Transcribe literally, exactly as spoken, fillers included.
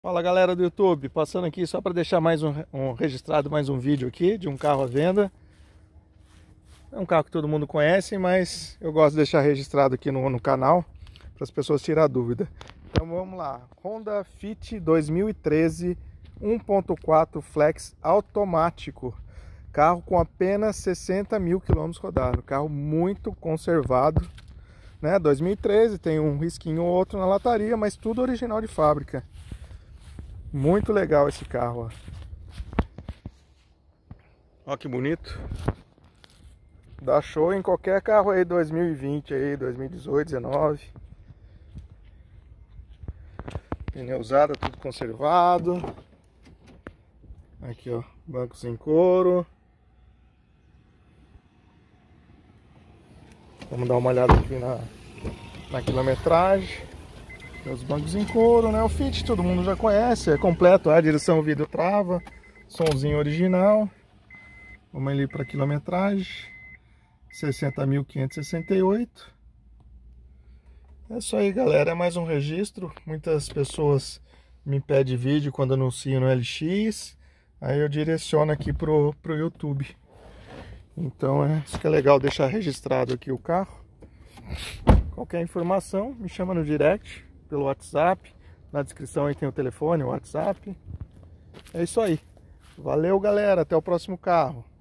Fala galera do YouTube, passando aqui só para deixar mais um, um registrado mais um vídeo aqui de um carro à venda. É um carro que todo mundo conhece, mas eu gosto de deixar registrado aqui no, no canal para as pessoas tirar dúvida. Então vamos lá, Honda Fit dois mil e treze um ponto quatro Flex automático, carro com apenas sessenta mil quilômetros rodados, carro muito conservado, né? dois mil e treze, tem um risquinho ou outro na lataria, mas tudo original de fábrica. Muito legal esse carro, ó. Ó que bonito. Dá show em qualquer carro aí dois mil e vinte aí, dois mil e dezoito, dezenove. Pneu usado, tudo conservado. Aqui, ó, bancos em couro. Vamos dar uma olhada aqui na, na quilometragem. Os bancos em couro, né? O Fit todo mundo já conhece, é completo, a direção vidro trava, somzinho original. Vamos ali para quilometragem, sessenta mil quinhentos e sessenta e oito. É isso aí, galera, é mais um registro. Muitas pessoas me pedem vídeo quando anunciam no L X, aí eu direciono aqui pro, pro YouTube. Então é isso que é legal, deixar registrado aqui o carro. Qualquer informação, me chama no direct, pelo WhatsApp, na descrição aí tem o telefone, o WhatsApp. É isso aí. Valeu, galera, até o próximo carro.